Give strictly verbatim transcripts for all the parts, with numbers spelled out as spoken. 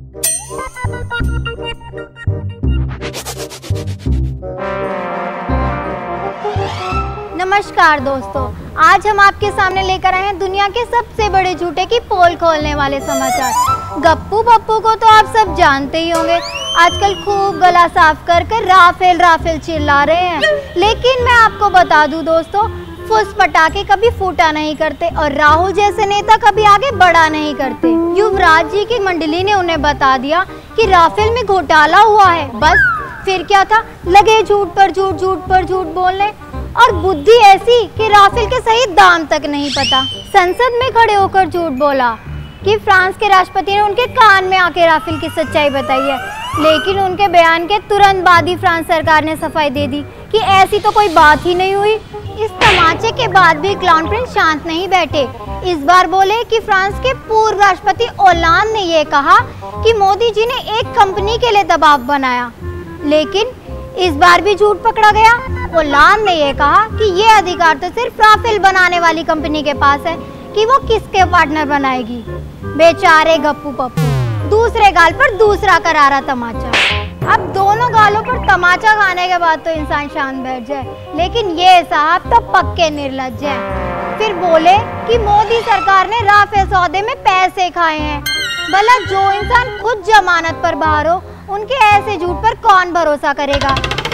नमस्कार दोस्तों, आज हम आपके सामने लेकर आए हैं दुनिया के सबसे बड़े झूठे की पोल खोलने वाले समाचार। गप्पू पप्पू को तो आप सब जानते ही होंगे, आजकल खूब गला साफ कर कर राफेल राफेल चिल्ला रहे हैं। लेकिन मैं आपको बता दूं दोस्तों, फुस पटाखे कभी फूटा नहीं करते और राहुल जैसे नेता कभी आगे बढ़ा नहीं करते। युवराज जी की मंडली ने उन्हें बता दिया कि राफेल में घोटाला हुआ है, बस फिर क्या था, लगे झूठ पर झूठ झूठ पर झूठ बोलने। और बुद्धि ऐसी कि राफेल के सही दाम तक नहीं पता। संसद में खड़े होकर झूठ बोला कि फ्रांस के राष्ट्रपति ने उनके कान में आके राफेल की सच्चाई बताई है, लेकिन उनके बयान के तुरंत बाद ही फ्रांस सरकार ने सफाई दे दी कि ऐसी तो कोई बात ही नहीं हुई। इस तमाचे के बाद भी क्लाउन प्रिंस शांत नहीं बैठे। इस बार बोले कि फ्रांस के पूर्व राष्ट्रपति ओलांद ने ये कहा कि मोदी जी ने एक कंपनी के लिए दबाव बनाया, लेकिन इस बार भी झूठ पकड़ा गया। ओलांद ने यह कहा कि ये अधिकार तो सिर्फ राफेल बनाने वाली कंपनी के पास है कि वो किसके पार्टनर बनाएगी। बेचारे गप्पू पप्पू, दूसरे गाल पर दूसरा करारा तमाचा। अब दोनों गालों पर तमाचा खाने के बाद तो इंसान शांत बैठ जाए, लेकिन ये साहब तो पक्के निर्लज्ज हैं। फिर बोले कि मोदी सरकार ने राफेल सौदे में पैसे खाए हैं। भला जो इंसान खुद जमानत पर बाहर हो, उनके ऐसे झूठ पर कौन भरोसा करेगा।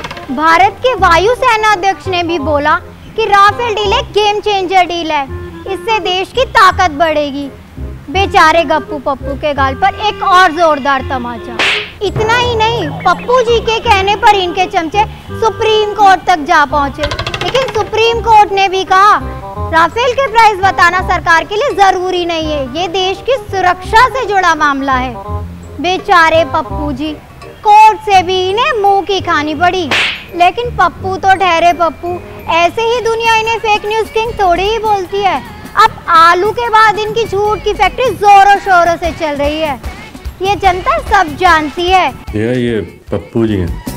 भारत के वायुसेना अध्यक्ष ने भी बोला कि राफेल डील एक गेम चेंजर डील है, इससे देश की ताकत बढ़ेगी। बेचारे गप्पू पप्पू के गाल पर एक और जोरदार तमाचा। इतना ही नहीं, पप्पू जी के कहने पर इनके चमचे सुप्रीम कोर्ट तक जा पहुंचे, लेकिन सुप्रीम कोर्ट ने भी कहा राफेल के प्राइस बताना सरकार के लिए जरूरी नहीं है, ये देश की सुरक्षा से जुड़ा मामला है। बेचारे पप्पू जी, कोर्ट से भी इन्हें मुंह की खानी पड़ी। लेकिन पप्पू तो ठहरे पप्पू, ऐसे ही दुनिया इन्हें फेक न्यूज किंग थोड़ी ही बोलती है। अब आलू के बाद इनकी झूठ की फैक्ट्री जोरों शोरों से चल रही है, ये जनता सब जानती है। ये ये पप्पू जी हैं।